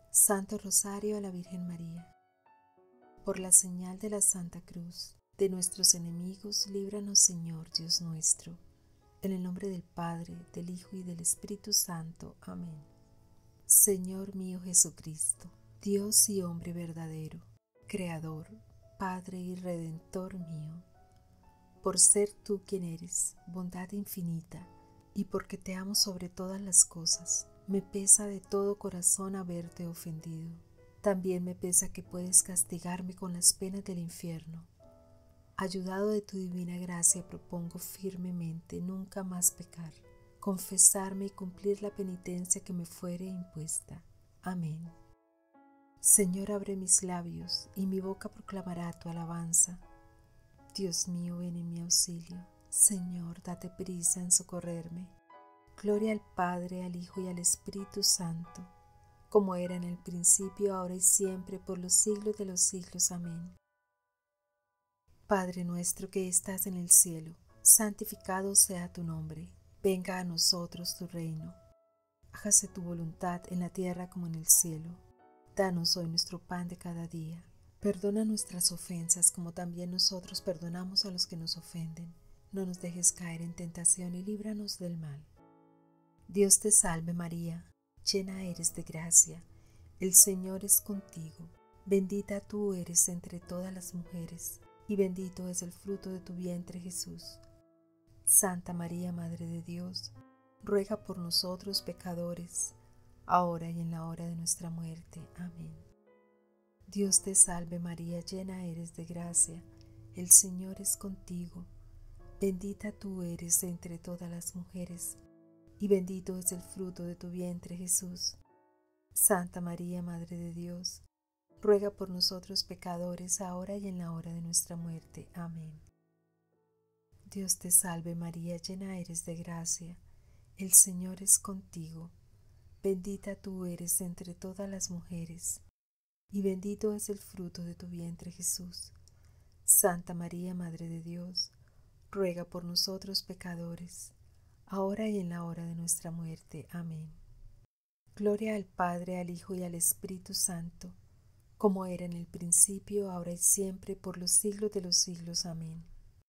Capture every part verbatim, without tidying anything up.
Santo Rosario a la Virgen María. Por la señal de la Santa Cruz, de nuestros enemigos, líbranos, Señor Dios nuestro. En el nombre del Padre, del Hijo y del Espíritu Santo. Amén. Señor mío Jesucristo, Dios y hombre verdadero, Creador, Padre y Redentor mío, por ser tú quien eres, bondad infinita, y porque te amo sobre todas las cosas, me pesa de todo corazón haberte ofendido. También me pesa que puedes castigarme con las penas del infierno. Ayudado de tu divina gracia, propongo firmemente nunca más pecar, confesarme y cumplir la penitencia que me fuere impuesta. Amén. Señor, abre mis labios, y mi boca proclamará tu alabanza. Dios mío, ven en mi auxilio. Señor, date prisa en socorrerme. Gloria al Padre, al Hijo y al Espíritu Santo, como era en el principio, ahora y siempre, por los siglos de los siglos. Amén. Padre nuestro que estás en el cielo, santificado sea tu nombre. Venga a nosotros tu reino. Hágase tu voluntad en la tierra como en el cielo. Danos hoy nuestro pan de cada día. Perdona nuestras ofensas como también nosotros perdonamos a los que nos ofenden. No nos dejes caer en tentación y líbranos del mal. Dios te salve María, llena eres de gracia, el Señor es contigo. Bendita tú eres entre todas las mujeres, y bendito es el fruto de tu vientre Jesús. Santa María, Madre de Dios, ruega por nosotros pecadores, ahora y en la hora de nuestra muerte. Amén. Dios te salve María, llena eres de gracia, el Señor es contigo. Bendita tú eres entre todas las mujeres, y bendito es el fruto de tu vientre Jesús. Santa María, Madre de Dios, ruega por nosotros pecadores, ahora y en la hora de nuestra muerte. Amén. Dios te salve María, llena eres de gracia, el Señor es contigo. Bendita tú eres entre todas las mujeres, y bendito es el fruto de tu vientre Jesús. Santa María, Madre de Dios, ruega por nosotros pecadores, ahora y en la hora de nuestra muerte. Amén. Gloria al Padre, al Hijo y al Espíritu Santo, como era en el principio, ahora y siempre, por los siglos de los siglos. Amén.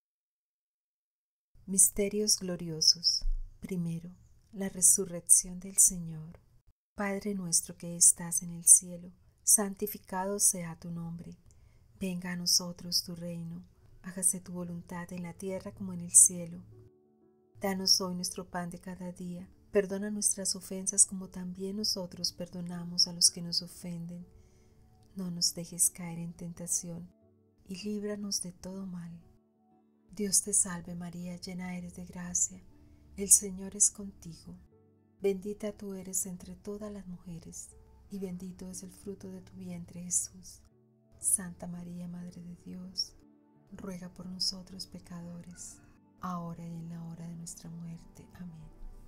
Misterios gloriosos. Primero, la resurrección del Señor. Padre nuestro que estás en el cielo, santificado sea tu nombre. Venga a nosotros tu reino. Hágase tu voluntad en la tierra como en el cielo. Danos hoy nuestro pan de cada día. Perdona nuestras ofensas como también nosotros perdonamos a los que nos ofenden. No nos dejes caer en tentación y líbranos de todo mal. Dios te salve María, llena eres de gracia. El Señor es contigo. Bendita tú eres entre todas las mujeres, y bendito es el fruto de tu vientre Jesús. Santa María, Madre de Dios, ruega por nosotros pecadores, ahora y en la hora de nuestra muerte. Amén.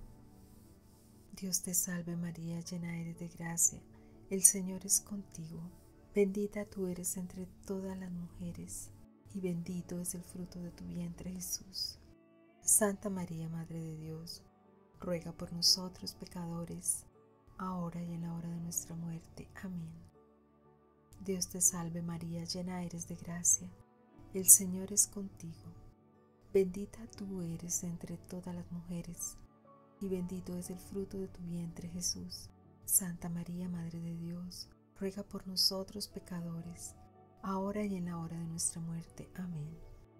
Dios te salve María, llena eres de gracia, el Señor es contigo. Bendita tú eres entre todas las mujeres, y bendito es el fruto de tu vientre Jesús. Santa María, Madre de Dios, ruega por nosotros pecadores, ahora y en la hora de nuestra muerte. Amén. Dios te salve María, llena eres de gracia, el Señor es contigo. Bendita tú eres entre todas las mujeres, y bendito es el fruto de tu vientre Jesús. Santa María, Madre de Dios, ruega por nosotros pecadores, ahora y en la hora de nuestra muerte. Amén.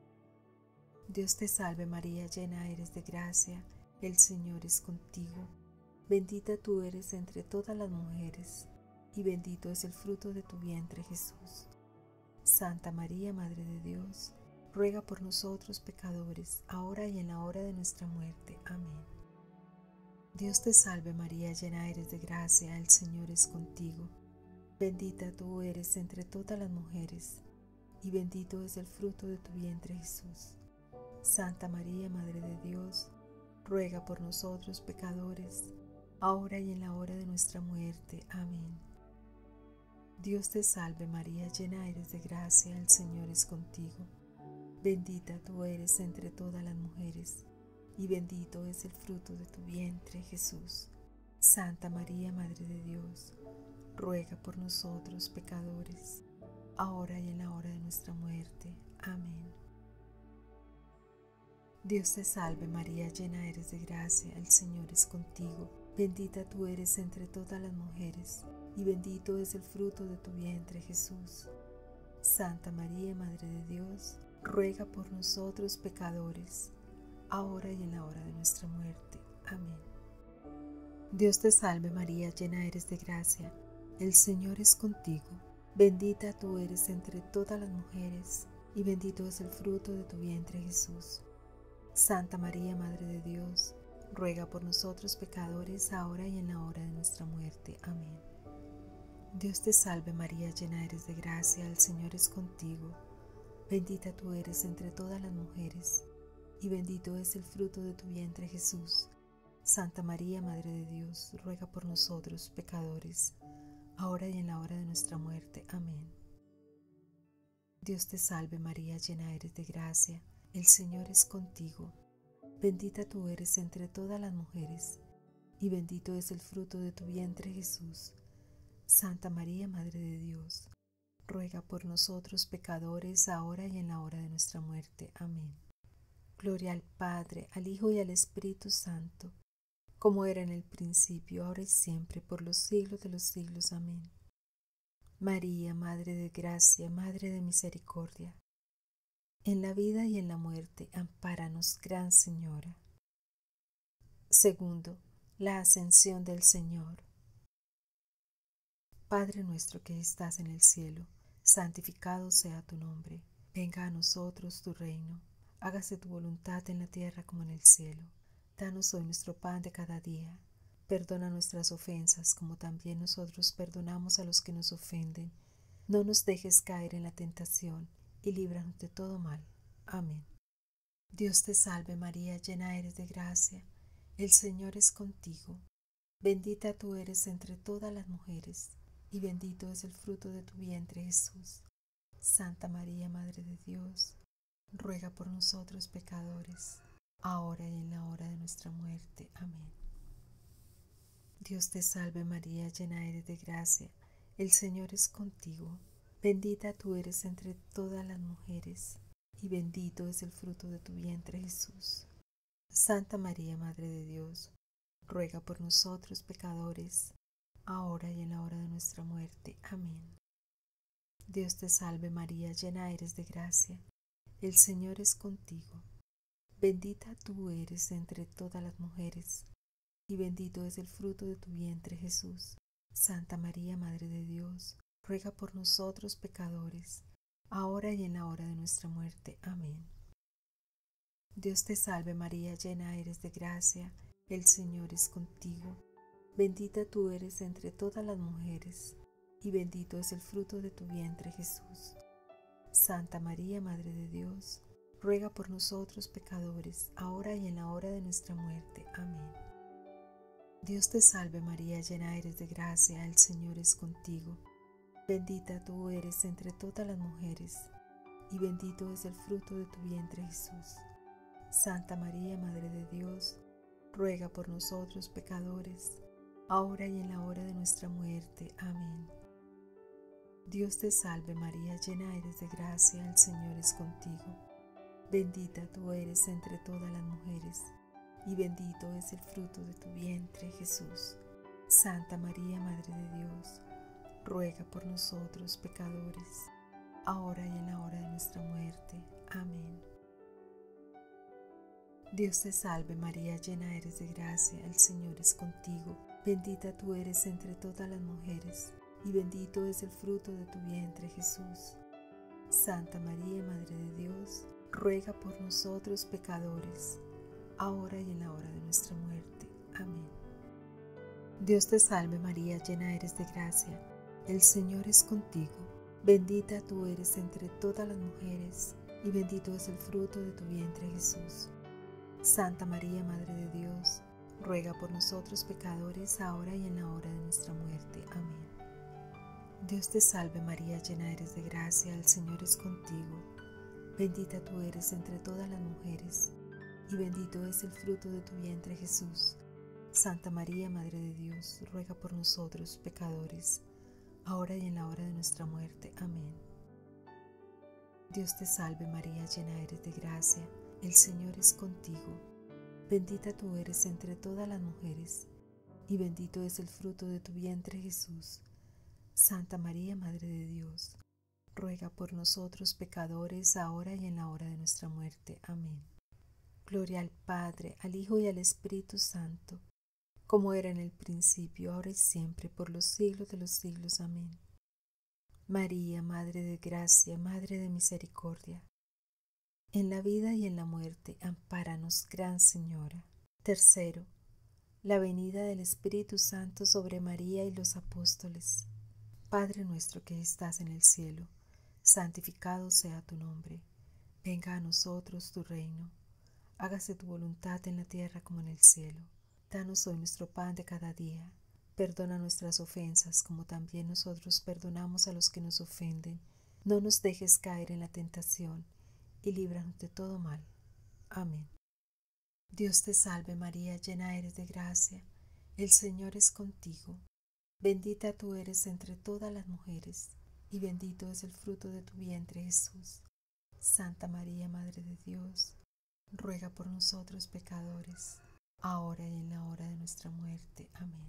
Dios te salve María, llena eres de gracia, el Señor es contigo. Bendita tú eres entre todas las mujeres, y bendito es el fruto de tu vientre Jesús. Santa María, Madre de Dios, ruega por nosotros pecadores, ahora y en la hora de nuestra muerte. Amén. Dios te salve María, llena eres de gracia, el Señor es contigo. Bendita tú eres entre todas las mujeres, y bendito es el fruto de tu vientre Jesús. Santa María, Madre de Dios, ruega por nosotros pecadores, ahora y en la hora de nuestra muerte. Amén. Dios te salve María, llena eres de gracia, el Señor es contigo. Bendita tú eres entre todas las mujeres, y bendito es el fruto de tu vientre Jesús. Santa María, Madre de Dios, ruega por nosotros pecadores, ahora y en la hora de nuestra muerte. Amén. Dios te salve María, llena eres de gracia, el Señor es contigo. Bendita tú eres entre todas las mujeres, y bendito es el fruto de tu vientre, Jesús. Santa María, Madre de Dios, ruega por nosotros pecadores, ahora y en la hora de nuestra muerte. Amén. Dios te salve María, llena eres de gracia, el Señor es contigo. Bendita tú eres entre todas las mujeres, y bendito es el fruto de tu vientre, Jesús. Santa María, Madre de Dios, ruega por nosotros pecadores, ahora y en la hora de nuestra muerte. Amén. Dios te salve María, llena eres de gracia, el Señor es contigo. Bendita tú eres entre todas las mujeres, y bendito es el fruto de tu vientre, Jesús. Santa María, Madre de Dios, ruega por nosotros pecadores, ahora y en la hora de nuestra muerte. Amén. Dios te salve María, llena eres de gracia, el Señor es contigo. Bendita tú eres entre todas las mujeres, y bendito es el fruto de tu vientre, Jesús. Santa María, Madre de Dios, ruega por nosotros pecadores, ahora y en la hora de nuestra muerte. Amén. Gloria al Padre, al Hijo y al Espíritu Santo, como era en el principio, ahora y siempre, por los siglos de los siglos. Amén. María, Madre de gracia, Madre de misericordia, en la vida y en la muerte, ampáranos, Gran Señora. Segundo, la ascensión del Señor. Padre nuestro que estás en el cielo, santificado sea tu nombre. Venga a nosotros tu reino. Hágase tu voluntad en la tierra como en el cielo. Danos hoy nuestro pan de cada día. Perdona nuestras ofensas, como también nosotros perdonamos a los que nos ofenden. No nos dejes caer en la tentación, y líbranos de todo mal. Amén. Dios te salve María, llena eres de gracia. El Señor es contigo. Bendita tú eres entre todas las mujeres, y bendito es el fruto de tu vientre, Jesús. Santa María, Madre de Dios, ruega por nosotros pecadores, ahora y en la hora de nuestra muerte. Amén. Dios te salve María, llena eres de gracia, el Señor es contigo. Bendita tú eres entre todas las mujeres, y bendito es el fruto de tu vientre, Jesús. Santa María, Madre de Dios, ruega por nosotros pecadores, ahora y en la hora de nuestra muerte. Amén. Dios te salve María, llena eres de gracia, el Señor es contigo. Bendita tú eres entre todas las mujeres, y bendito es el fruto de tu vientre, Jesús. Santa María, Madre de Dios, ruega por nosotros pecadores, ahora y en la hora de nuestra muerte. Amén. Dios te salve María, llena eres de gracia, el Señor es contigo. Bendita tú eres entre todas las mujeres, y bendito es el fruto de tu vientre, Jesús. Santa María, Madre de Dios, ruega por nosotros pecadores, ahora y en la hora de nuestra muerte. Amén. Dios te salve María, llena eres de gracia, el Señor es contigo. Bendita tú eres entre todas las mujeres, y bendito es el fruto de tu vientre, Jesús. Santa María, Madre de Dios, ruega por nosotros pecadores, ahora y en la hora de nuestra muerte. Amén. Dios te salve María, llena eres de gracia, el Señor es contigo. Bendita tú eres entre todas las mujeres, y bendito es el fruto de tu vientre, Jesús. Santa María, Madre de Dios, ruega por nosotros pecadores, ahora y en la hora de nuestra muerte. Amén. Dios te salve María, llena eres de gracia, el Señor es contigo. Bendita tú eres entre todas las mujeres, y bendito es el fruto de tu vientre, Jesús. Santa María, Madre de Dios, ruega por nosotros pecadores, ahora y en la hora de nuestra muerte. Amén. Dios te salve María, llena eres de gracia, el Señor es contigo. Bendita tú eres entre todas las mujeres, y bendito es el fruto de tu vientre, Jesús. Santa María, Madre de Dios, ruega por nosotros pecadores, ahora y en la hora de nuestra muerte. Amén. Dios te salve María, llena eres de gracia, el Señor es contigo. Bendita tú eres entre todas las mujeres, y bendito es el fruto de tu vientre, Jesús. Santa María, Madre de Dios, ruega por nosotros pecadores, ahora y en la hora de nuestra muerte. Amén. Dios te salve María, llena eres de gracia, el Señor es contigo. Bendita tú eres entre todas las mujeres, y bendito es el fruto de tu vientre Jesús. Santa María, Madre de Dios, ruega por nosotros pecadores, ahora y en la hora de nuestra muerte. Amén. Gloria al Padre, al Hijo y al Espíritu Santo, como era en el principio, ahora y siempre, por los siglos de los siglos. Amén. María, Madre de Gracia, Madre de Misericordia, en la vida y en la muerte, ampáranos, Gran Señora. Tercero, la venida del Espíritu Santo sobre María y los apóstoles. Padre nuestro que estás en el cielo, santificado sea tu nombre. Venga a nosotros tu reino. Hágase tu voluntad en la tierra como en el cielo. Danos hoy nuestro pan de cada día. Perdona nuestras ofensas como también nosotros perdonamos a los que nos ofenden. No nos dejes caer en la tentación y líbranos de todo mal. Amén. Dios te salve María, llena eres de gracia. El Señor es contigo. Bendita tú eres entre todas las mujeres, y bendito es el fruto de tu vientre Jesús. Santa María, Madre de Dios, ruega por nosotros pecadores, ahora y en la hora de nuestra muerte. Amén.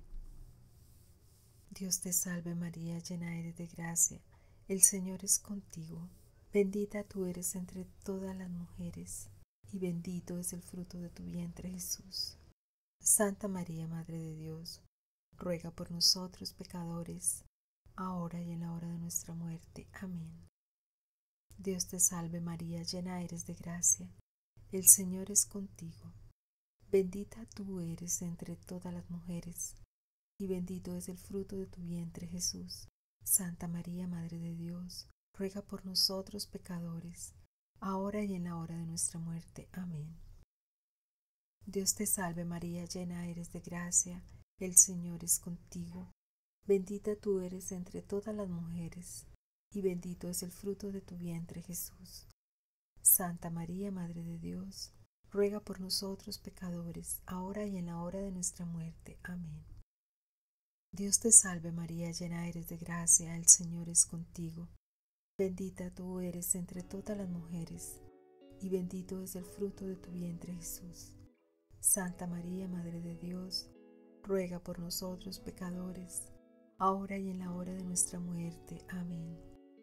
Dios te salve María, llena eres de gracia, el Señor es contigo. Bendita tú eres entre todas las mujeres, y bendito es el fruto de tu vientre Jesús. Santa María, Madre de Dios, ruega por nosotros pecadores, ahora y en la hora de nuestra muerte. Amén. Dios te salve María, llena eres de gracia, el Señor es contigo. Bendita tú eres entre todas las mujeres, y bendito es el fruto de tu vientre Jesús. Santa María, Madre de Dios, ruega por nosotros pecadores, ahora y en la hora de nuestra muerte. Amén. Dios te salve María, llena eres de gracia, el Señor es contigo. Bendita tú eres entre todas las mujeres, y bendito es el fruto de tu vientre Jesús. Santa María, Madre de Dios, ruega por nosotros pecadores, ahora y en la hora de nuestra muerte. Amén. Dios te salve María, llena eres de gracia, el Señor es contigo. Bendita tú eres entre todas las mujeres, y bendito es el fruto de tu vientre Jesús. Santa María, Madre de Dios, ruega por nosotros pecadores, ahora y en la hora de nuestra muerte. Amén.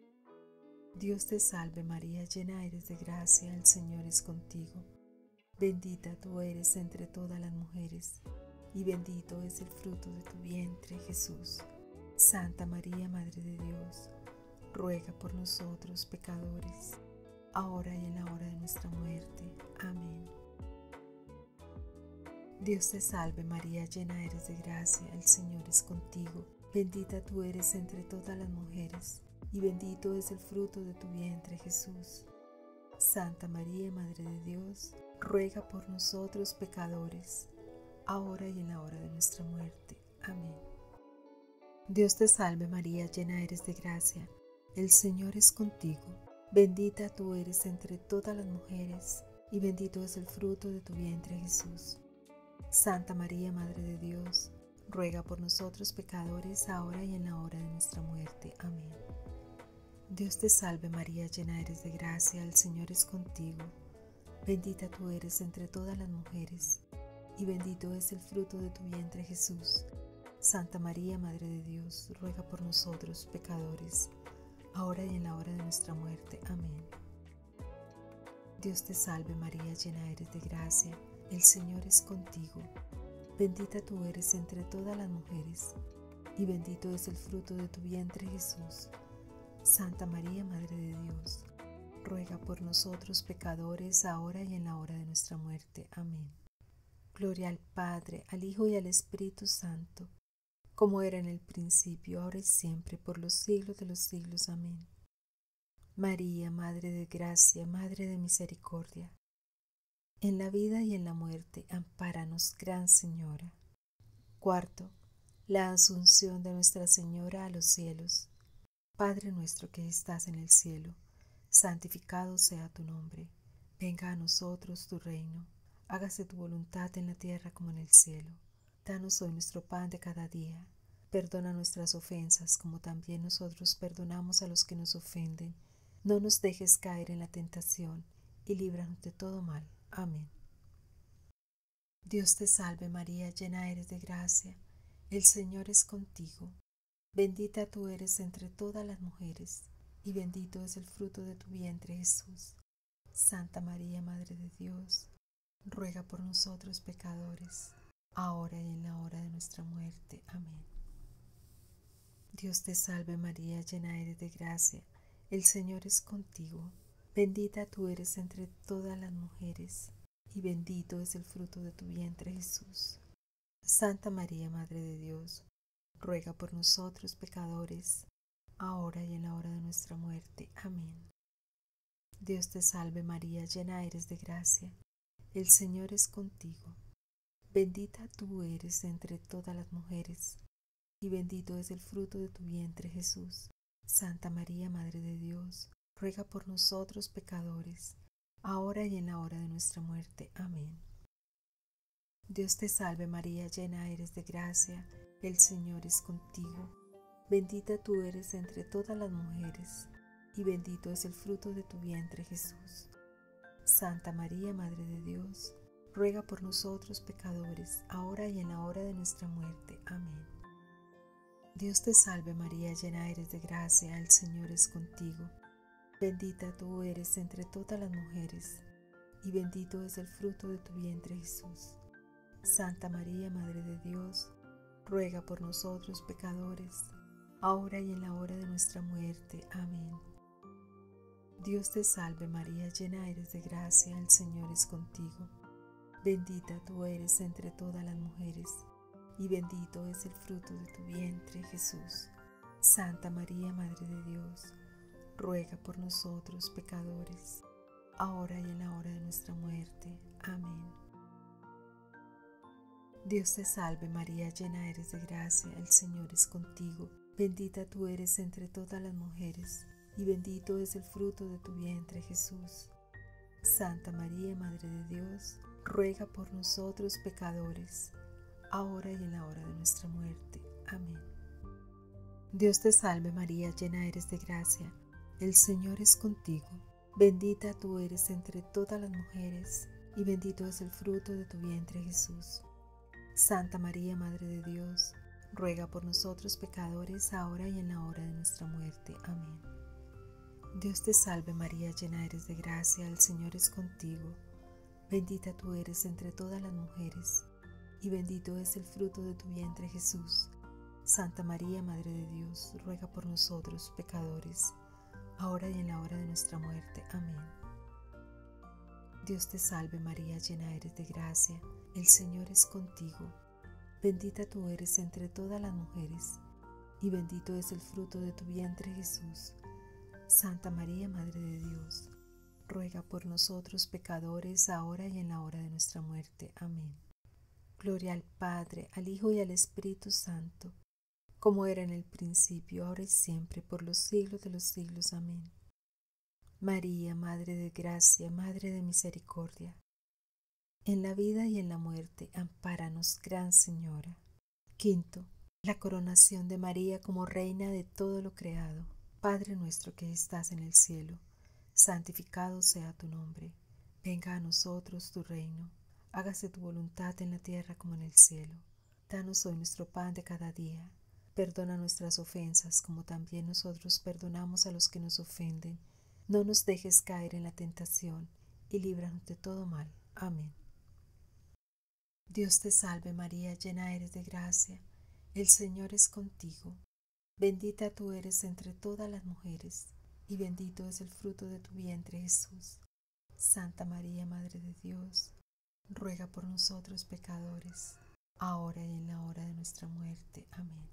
Dios te salve María, llena eres de gracia, el Señor es contigo. Bendita tú eres entre todas las mujeres, y bendito es el fruto de tu vientre, Jesús. Santa María, Madre de Dios, ruega por nosotros pecadores, ahora y en la hora de nuestra muerte. Amén. Dios te salve María, llena eres de gracia, el Señor es contigo. Bendita tú eres entre todas las mujeres, y bendito es el fruto de tu vientre Jesús. Santa María, Madre de Dios, ruega por nosotros pecadores, ahora y en la hora de nuestra muerte. Amén. Dios te salve María, llena eres de gracia, el Señor es contigo. Bendita tú eres entre todas las mujeres, y bendito es el fruto de tu vientre Jesús. Santa María, Madre de Dios, ruega por nosotros pecadores, ahora y en la hora de nuestra muerte. Amén. Dios te salve María, llena eres de gracia, el Señor es contigo. Bendita tú eres entre todas las mujeres, y bendito es el fruto de tu vientre Jesús. Santa María, Madre de Dios, ruega por nosotros pecadores, ahora y en la hora de nuestra muerte. Amén. Dios te salve María, llena eres de gracia, el Señor es contigo. Bendita tú eres entre todas las mujeres, y bendito es el fruto de tu vientre Jesús. Santa María, Madre de Dios, ruega por nosotros pecadores, ahora y en la hora de nuestra muerte. Amén. Gloria al Padre, al Hijo y al Espíritu Santo, como era en el principio, ahora y siempre, por los siglos de los siglos. Amén. María, Madre de Gracia, Madre de Misericordia, en la vida y en la muerte, ampáranos, Gran Señora. Cuarto, la Asunción de Nuestra Señora a los cielos. Padre nuestro que estás en el cielo, santificado sea tu nombre. Venga a nosotros tu reino. Hágase tu voluntad en la tierra como en el cielo. Danos hoy nuestro pan de cada día. Perdona nuestras ofensas, como también nosotros perdonamos a los que nos ofenden. No nos dejes caer en la tentación, y líbranos de todo mal. Amén. Dios te salve María, llena eres de gracia. El Señor es contigo. Bendita tú eres entre todas las mujeres, y bendito es el fruto de tu vientre, Jesús. Santa María, Madre de Dios, ruega por nosotros pecadores, ahora y en la hora de nuestra muerte. Amén. Dios te salve María, llena eres de gracia. El Señor es contigo. Bendita tú eres entre todas las mujeres, y bendito es el fruto de tu vientre, Jesús. Santa María, Madre de Dios, ruega por nosotros pecadores, ahora y en la hora de nuestra muerte. Amén. Dios te salve María, llena eres de gracia. El Señor es contigo. Bendita tú eres entre todas las mujeres, y bendito es el fruto de tu vientre, Jesús. Santa María, Madre de Dios, ruega por nosotros pecadores, ahora y en la hora de nuestra muerte. Amén. Dios te salve María, llena eres de gracia, el Señor es contigo. Bendita tú eres entre todas las mujeres, y bendito es el fruto de tu vientre, Jesús. Santa María, Madre de Dios, ruega por nosotros pecadores, ahora y en la hora de nuestra muerte. Amén. Dios te salve María, llena eres de gracia, el Señor es contigo. Bendita tú eres entre todas las mujeres, y bendito es el fruto de tu vientre, Jesús. Santa María, Madre de Dios, ruega por nosotros pecadores, ahora y en la hora de nuestra muerte. Amén. Dios te salve María, llena eres de gracia, el Señor es contigo. Bendita tú eres entre todas las mujeres, y bendito es el fruto de tu vientre, Jesús. Santa María, Madre de Dios, ruega por nosotros pecadores, ahora y en la hora de nuestra muerte. Amén. Dios te salve María, llena eres de gracia, el Señor es contigo. Bendita tú eres entre todas las mujeres, y bendito es el fruto de tu vientre, Jesús. Santa María, Madre de Dios, ruega por nosotros pecadores, ahora y en la hora de nuestra muerte. Amén. Dios te salve María, llena eres de gracia, el Señor es contigo. Bendita tú eres entre todas las mujeres, y bendito es el fruto de tu vientre, Jesús. Santa María, Madre de Dios, ruega por nosotros pecadores, ahora y en la hora de nuestra muerte. Amén. Dios te salve María, llena eres de gracia, el Señor es contigo. Bendita tú eres entre todas las mujeres, y bendito es el fruto de tu vientre, Jesús. Santa María, Madre de Dios, ruega por nosotros pecadores, ahora y en la hora de nuestra muerte. Amén. Dios te salve María, llena eres de gracia, el Señor es contigo. Bendita tú eres entre todas las mujeres, y bendito es el fruto de tu vientre, Jesús. Santa María, Madre de Dios, ruega por nosotros pecadores, ahora y en la hora de nuestra muerte. Amén. Gloria al Padre, al Hijo y al Espíritu Santo, como era en el principio, ahora y siempre, por los siglos de los siglos. Amén. María, Madre de Gracia, Madre de Misericordia, en la vida y en la muerte, ampáranos, Gran Señora. Quinto, la coronación de María como Reina de todo lo creado. Padre nuestro que estás en el cielo, santificado sea tu nombre. Venga a nosotros tu reino. Hágase tu voluntad en la tierra como en el cielo. Danos hoy nuestro pan de cada día. Perdona nuestras ofensas, como también nosotros perdonamos a los que nos ofenden. No nos dejes caer en la tentación, y líbranos de todo mal. Amén. Dios te salve María, llena eres de gracia. El Señor es contigo. Bendita tú eres entre todas las mujeres, y bendito es el fruto de tu vientre, Jesús. Santa María, Madre de Dios, ruega por nosotros pecadores, ahora y en la hora de nuestra muerte. Amén.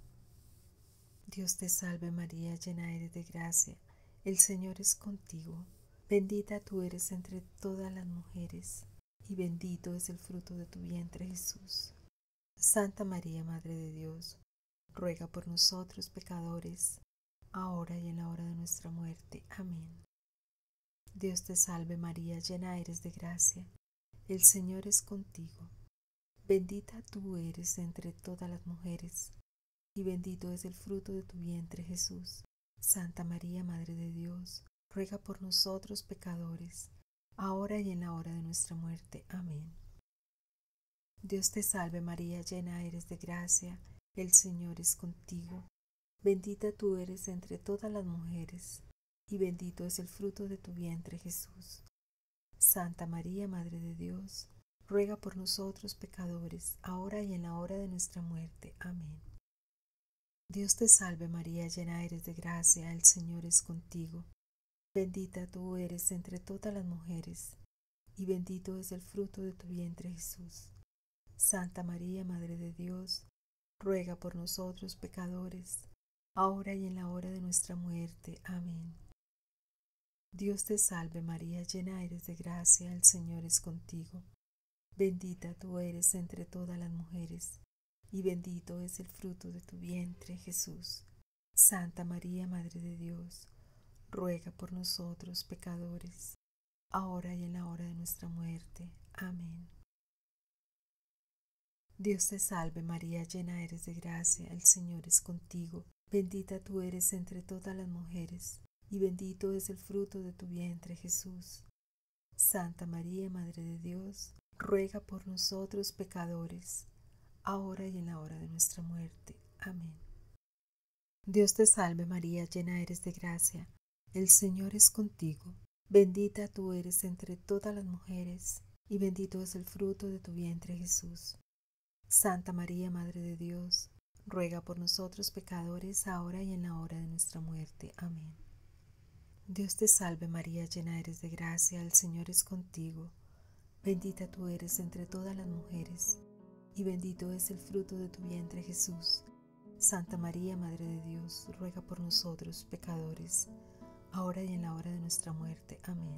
Dios te salve María, llena eres de gracia, el Señor es contigo. Bendita tú eres entre todas las mujeres, y bendito es el fruto de tu vientre, Jesús. Santa María, Madre de Dios, ruega por nosotros pecadores, ahora y en la hora de nuestra muerte. Amén. Dios te salve María, llena eres de gracia, el Señor es contigo. Bendita tú eres entre todas las mujeres, y bendito es el fruto de tu vientre, Jesús. Santa María, Madre de Dios, ruega por nosotros pecadores, ahora y en la hora de nuestra muerte. Amén. Dios te salve María, llena eres de gracia, el Señor es contigo. Bendita tú eres entre todas las mujeres, y bendito es el fruto de tu vientre, Jesús. Santa María, Madre de Dios, ruega por nosotros pecadores, ahora y en la hora de nuestra muerte. Amén. Dios te salve María, llena eres de gracia, el Señor es contigo. Bendita tú eres entre todas las mujeres, y bendito es el fruto de tu vientre, Jesús. Santa María, Madre de Dios, ruega por nosotros pecadores, ahora y en la hora de nuestra muerte. Amén. Dios te salve María, llena eres de gracia, el Señor es contigo. Bendita tú eres entre todas las mujeres, y bendito es el fruto de tu vientre, Jesús. Santa María, Madre de Dios, ruega por nosotros pecadores, ahora y en la hora de nuestra muerte. Amén. Dios te salve María, llena eres de gracia, el Señor es contigo. Bendita tú eres entre todas las mujeres, y bendito es el fruto de tu vientre, Jesús. Santa María, Madre de Dios, ruega por nosotros pecadores, ahora y en la hora de nuestra muerte. Amén. Dios te salve María, llena eres de gracia, el Señor es contigo. Bendita tú eres entre todas las mujeres, y bendito es el fruto de tu vientre, Jesús. Santa María, Madre de Dios, ruega por nosotros pecadores, ahora y en la hora de nuestra muerte. Amén. Dios te salve María, llena eres de gracia, el Señor es contigo. Bendita tú eres entre todas las mujeres, y bendito es el fruto de tu vientre, Jesús. Santa María, Madre de Dios, ruega por nosotros pecadores, ahora y en la hora de nuestra muerte. Amén.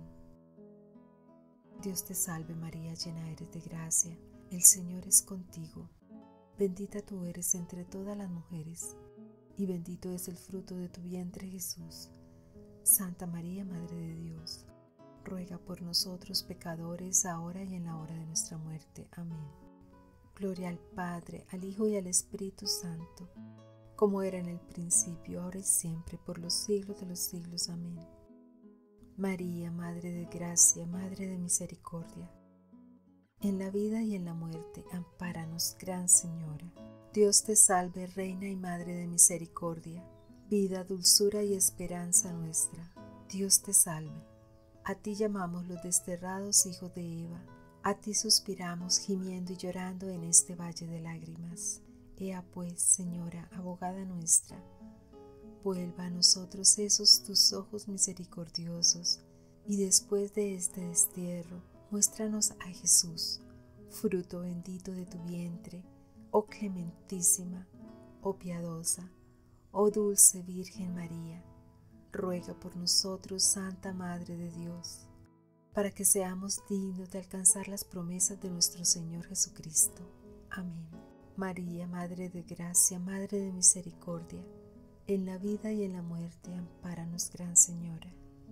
Dios te salve María, llena eres de gracia, el Señor es contigo. Bendita tú eres entre todas las mujeres, y bendito es el fruto de tu vientre, Jesús. Santa María, Madre de Dios, ruega por nosotros pecadores, ahora y en la hora de nuestra muerte. Amén. Gloria al Padre, al Hijo y al Espíritu Santo, como era en el principio, ahora y siempre, por los siglos de los siglos. Amén. María, Madre de gracia, Madre de misericordia, en la vida y en la muerte, ampáranos, Gran Señora. Dios te salve, Reina y Madre de misericordia, vida, dulzura y esperanza nuestra. Dios te salve. A ti llamamos los desterrados hijos de Eva, a ti suspiramos, gimiendo y llorando en este valle de lágrimas. Ea pues, Señora, abogada nuestra, vuelva a nosotros esos tus ojos misericordiosos, y después de este destierro, muéstranos a Jesús, fruto bendito de tu vientre, oh clementísima, oh piadosa, oh dulce Virgen María. Ruega por nosotros, Santa Madre de Dios, para que seamos dignos de alcanzar las promesas de nuestro Señor Jesucristo. Amén. María, Madre de gracia, Madre de misericordia, en la vida y en la muerte, ampáranos, Gran Señora.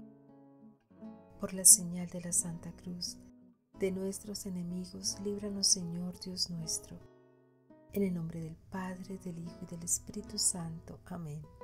Por la señal de la Santa Cruz, de nuestros enemigos, líbranos, Señor Dios nuestro. En el nombre del Padre, del Hijo y del Espíritu Santo. Amén.